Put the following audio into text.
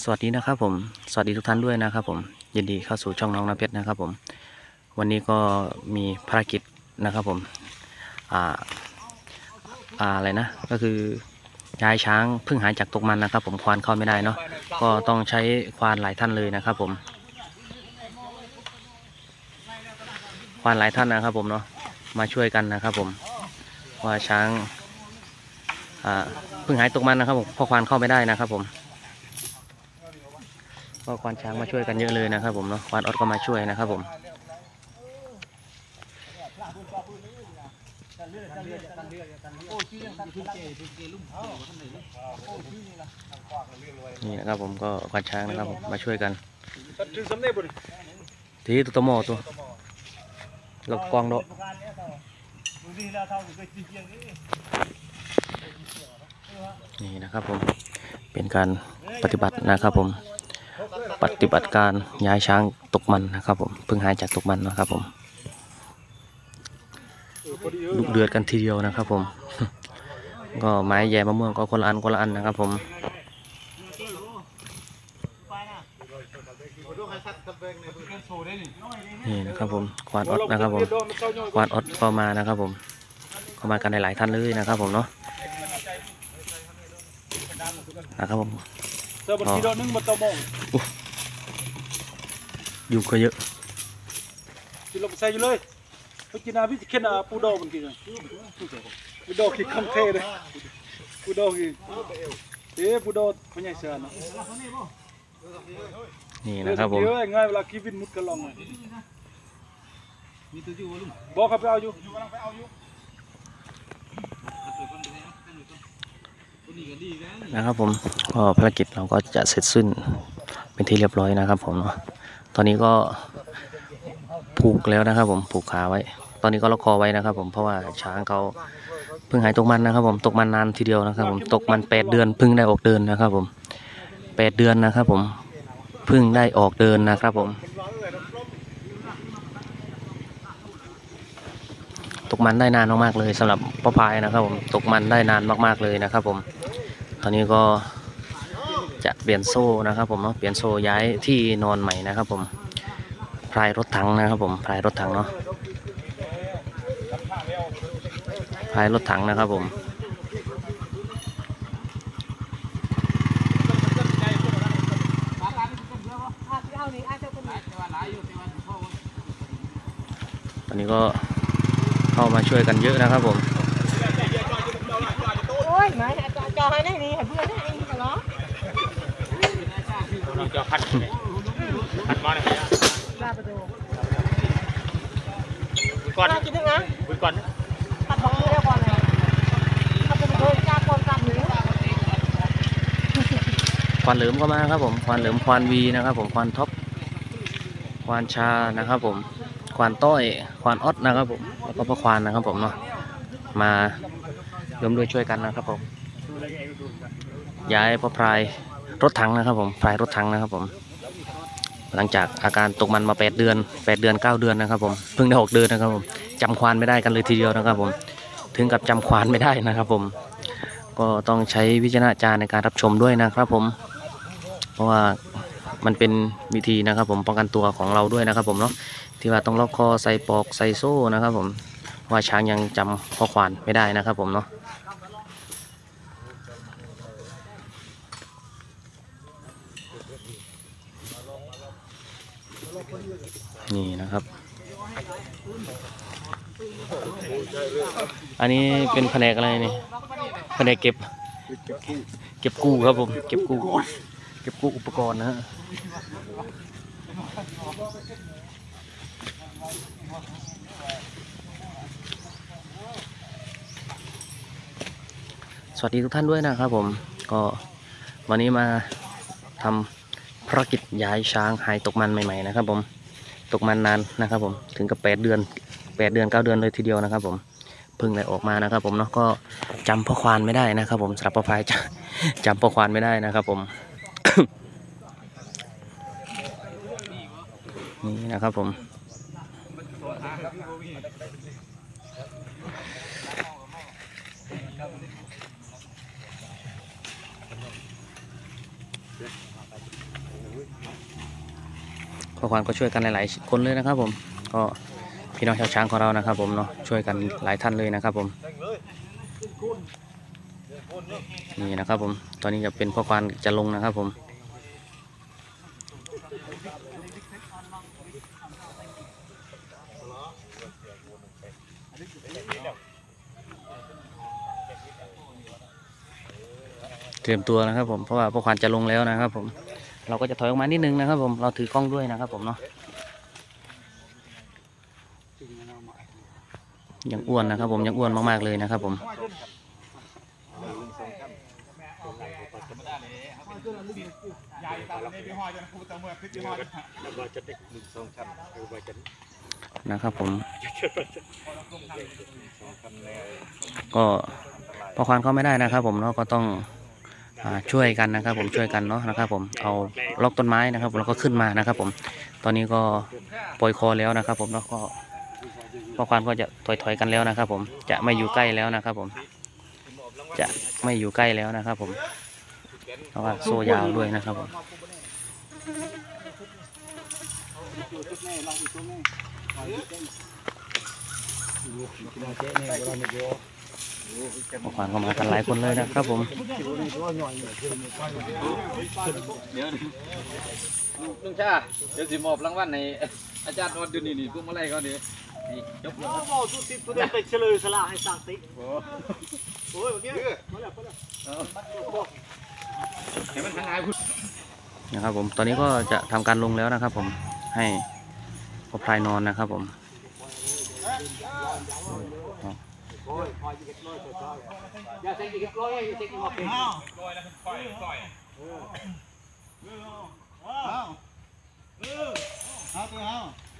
สวัสดีนะครับผมสวัสดีทุกท่านด้วยนะครับผมยินดีเข้าสู่ช่องน้องน้ำเพชรนะครับผมวันนี้ก็มีภารกิจนะครับผมอ่าอะไรนะก็คือย้ายช้างเพิ่งหายจากตกมันนะครับผมควานเข้าไม่ได้เนาะก็ต้องใช้ควานหลายท่านเลยนะครับผมควานหลายท่านนะครับผมเนาะมาช่วยกันนะครับผมว่าช้างเพิ่งหายตกมันนะครับผมเพราะควานเข้าไม่ได้นะครับผมก็ควานช้างมาช่วยกันเยอะเลยนะครับผมเนาะควานออดก็มาช่วยนะครับผมนี่นะครับผมก็ควานช้างนะครับผมมาช่วยกันทีตัวตโมตัวเรากวางโดนี่นะครับผมเป็นการปฏิบัตินะครับผมปฏิบัติการย้ายช้างตกมันนะครับผมเพิ่งหายจากตกมันนะครับผมดุเดือดกันทีเดียวนะครับผมก็ไม้แย่มะม่วงก็คนละอันนะครับผมนี่นะครับผมควานอดนะครับผมควานอดก็มานะครับผมก็มากันหลายท่านเลยนะครับผมเนาะนะครับผมอยู่ก็เยอะกินลงใส่เลยไปกินอาพิเคนอาปูดอมันกินปูดอกินคำเทเลยปูดอกินปูดอพญายเสือนะนี่นะครับผมง่ายเวลากีวินมุดกระลองบอกเขาไปเอาอยู่นะครับผมก็ภารกิจเราก็จะเสร็จสิ้นเป็นที่เรียบร้อยนะครับผมเนาะตอนนี้ก็ผูกแล้วนะครับผมผูกขาไว้ตอนนี้ก็ล็อกคอไว้นะครับผมเพราะว่าช้างเขาเพิ่งหายตกมันนะครับผมตกมันนานทีเดียวนะครับผมตกมัน8 เดือนเพิ่งได้ออกเดินนะครับผม8 เดือนนะครับผมเพิ่งได้ออกเดินนะครับผมตกมันได้นานมากๆเลยสำหรับพ่อพายนะครับผมตกมันได้นานมากๆเลยนะครับผมตอนนี้ก็จะเปลี่ยนโซ่นะครับผมเนาะเปลี่ยนโซ่ย้ายที่นอนใหม่นะครับผมพายรถถังนะครับผมพายรถถังเนาะพายรถถังนะครับผมตอนนี้ก็เข้ามาช่วยกันเยอะนะครับผมโอ้ยไม่จอให้ได้ดีเพื่อนได้เองเหรอจะพัดมาเลยลาประตูก่อนกินถึงนะก่อนตัดของมือได้ก่อนเลยเขาจะไปโดนจ้าก่อนกลับหรือควานเหลิมก็มาครับผมควานเหลิมควานวีนะครับผมควานท็อปควานชานะครับผมควานต้อยควานออดนะครับผมแล้วก็พ่อควานนะครับผมเนาะมาร่วมด้วยช่วยกันนะครับผมย้ายพ่อพายรถถังนะครับผมพายรถถังนะครับผมหลังจากอาการตกมันมา8 เดือน9 เดือนนะครับผมเพิ่งได้ออกเดินนะครับผมจำควานไม่ได้กันเลยทีเดียวนะครับผมถึงกับจำควานไม่ได้นะครับผมก็ต้องใช้วิจารณญาณในการรับชมด้วยนะครับผมเพราะว่ามันเป็นวิธีนะครับผมป้องกันตัวของเราด้วยนะครับผมเนาะที่ว่าต้องล็อกคอใส่ปลอกใส่โซ่นะครับผมว่าช้างยังจำข้อควานไม่ได้นะครับผมเนาะนี่นะครับอันนี้เป็นแผนกอะไรนี่แผนกเก็บกู้ครับผมเก็บกู้อุปกรณ์นะฮะสวัสดีทุกท่านด้วยนะครับผมก็วันนี้มาทำภารกิจย้ายช้างหายตกมันใหม่ๆนะครับผมตกมันนานนะครับผมถึงกับ8 เดือน9 เดือนเลยทีเดียวนะครับผมเพิ่งได้ออกมานะครับผมเนาะก็จำพ่อควานไม่ได้นะครับผมสำหรับพ่อพายจำพ่อควานไม่ได้นะครับผม นี่นะครับผมพ่อควานก็ช่วยกันหลายๆคนเลยนะครับผมก็พี่น้องชาวช้างของเรานะครับผมเนาะช่วยกันหลายท่านเลยนะครับผมนี่นะครับผมตอนนี้จะเป็นพ่อควานจะลงนะครับผมเตรียมตัวนะครับผมเพราะว่าพ่อควานจะลงแล้วนะครับผมเราก็จะถอยออกมานิดนึงนะครับผมเราถือกล้องด้วยนะครับผมเนาะยังอ้วนนะครับผมยังอ้วนมากๆเลยนะครับผมนะครับผมก็พอควานเข้าไม่ได้นะครับผมเนาะก็ต้องช่วยกันนะครับผมช่วยกันเนาะนะครับผมเอาล็อกต้นไม้นะครับแล้วก็ขึ้นมานะครับผมตอนนี้ก็ปล่อยคอแล้วนะครับผมแล้วก็พอควานก็จะถอยๆกันแล้วนะครับผมจะไม่อยู่ใกล้แล้วนะครับผมจะไม่อยู่ใกล้แล้วนะครับผมเพราะว่าโซ่ยาวด้วยนะครับผมพอควานก็มากันหลายคนเลยนะครับผมเดี๋ยวลุงชาเดี๋ยวสิมอบรางวัลในอาจารย์ออดอยู่นี่พวกมาไล่เขาดินี่ยกทุกทีตัวเด็กไปเฉลยสละให้สั่งติ๊กโอ้ยเมื่อกี้มาแล้วให้มันทางไหนคุณนะครับผมตอนนี้ก็จะทำการลงแล้วนะครับผมให้พ่อพลายนอนนะครับผมอย่าใส่กี่กล้อยอย่าใส่กี่หัวเป็นเอา